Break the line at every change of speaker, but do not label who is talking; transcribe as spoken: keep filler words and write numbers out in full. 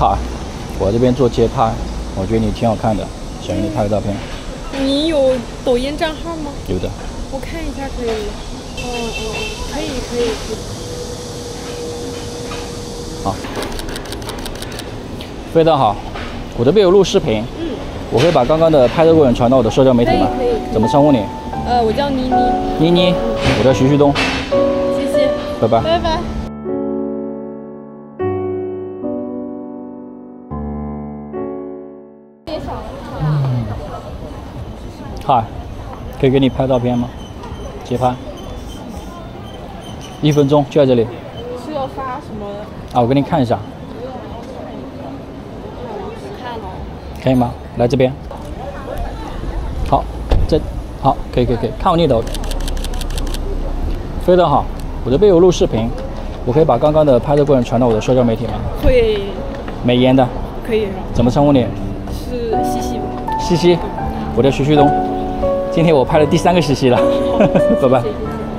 好，我这边做街拍，我觉得你挺好看的，想给你拍个照片。
你有抖音账号吗？
有的。
我看一下可以吗？哦哦哦，可以可以可以。
好，非常好。我这边有录视频，嗯，我可以把刚刚的拍摄过程传到我的社交媒体吗？
可以可以。
怎么称呼你？
呃，我叫妮妮。
妮妮，我叫徐旭东。
谢谢。
拜拜。
拜拜。
嗨，可以给你拍照片吗？街拍，一分钟就在这里。
是要发什么？
啊，我给你看一下。
看了。
可以吗？来这边。好，这好，可以可以可以，看我你的，非常好。我这边有录视频，我可以把刚刚的拍摄过程传到我的社交媒体吗？
会。
美颜的。
可以。
怎么称呼你？
是西西。
西西，我叫徐旭东。今天我拍了第三个西西了，拜拜。
谢谢谢谢。